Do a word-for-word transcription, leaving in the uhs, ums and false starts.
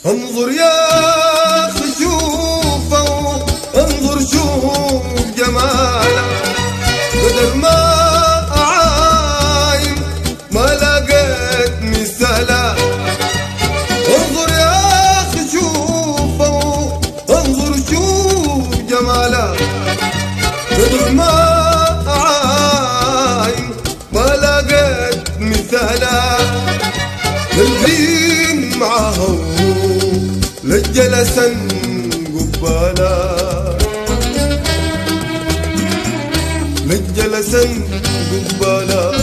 انظر يا اخي شوفه، انظر شوف جماله، بدل ما اعاين ما لقيت مثاله. انظر يا اخي شوفه، انظر شوف جماله، بدل ما اعاين ما لقيت مثاله. للبين معه للجلسن قباله، للجلسن قباله.